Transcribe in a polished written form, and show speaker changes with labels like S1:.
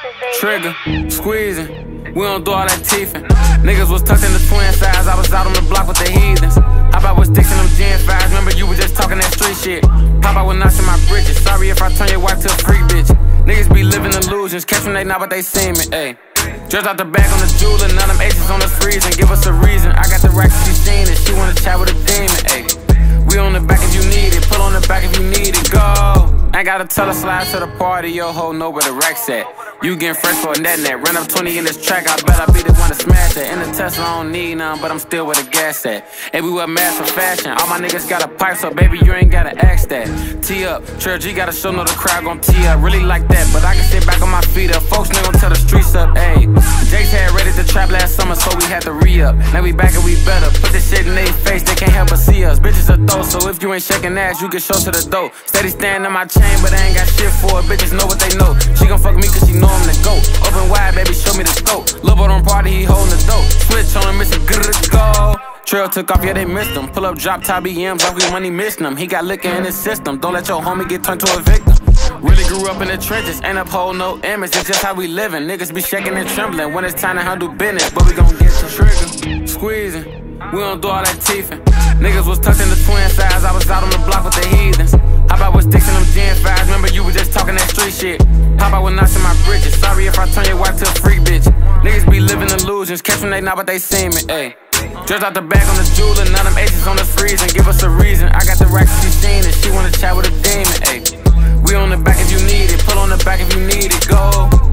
S1: Trigger, squeezing, we don't do all that teething. Niggas was tucked in the twin size, I was out on the block with the heathens. Hop out with sticks in them Gen 5s, remember you was just talking that street shit. Pop out with knots in my bridges, sorry if I turn your wife to a freak bitch. Niggas be living illusions, catch when they not what they seem it, ayy. Dressed out the bag on the jeweler, none of them aces on the freeze and give us a reason. I got the racks she seen it, she wanna chat with a demon, ayy. We on the back if you need it, pull on the back if you need it, go. Ain't gotta tell her slide to the party, yo ho know where the racks at. You getting fresh for a net. Run up 20 in this track, I bet I be the one to smash that. In the Tesla, I don't need none, but I'm still where the gas at. And we wear masks for fashion, all my niggas got a pipe, so baby, you ain't gotta ask that. Tee up, Trill G gotta show no the crowd gon' tee up. Really like that, but I can sit back on my feet up. Folks nigga gon' tell the streets up, ayy. Jake's had ready to trap last summer, so we had to re-up. Now we back and we better, put this shit in their face, they can't help but see us. Bitches are throw, so if you ain't shaking ass, you can show to the dough. Steady stand in my chain, but I ain't got shit for it, bitches know what they know. She gon' fuck me cause she know I'm the GOAT. Open wide, baby, show me the scope. Lil' boy don't party, he holding the dope. Switch on him, it's a good go. Trail took off, yeah, they missed him. Pull up, drop top BMs, off when he missed them. He got liquor in his system. Don't let your homie get turned to a victim. Really grew up in the trenches, ain't uphold no image. It's just how we living. Niggas be shaking and trembling when it's time to handle business. But we gon' get the trigger, squeezing. We don't do all that teething. Niggas was tucked in the twin size, I was out on the block with the heathens. Hop out with sticks in them Gen 5s, remember you was just talking that street shit. Pop out with knots in my bridges, sorry if I turn your wife to a freak bitch. Niggas be living illusions, catch when they not what they seem it, ayy. Dressed out the bag on the jeweler, none of them aces on the freeze and give us a reason. I got the racks she seen it, she wanna chat with a demon, ayy. We on the back if you need it, pull on the back if you need it, go.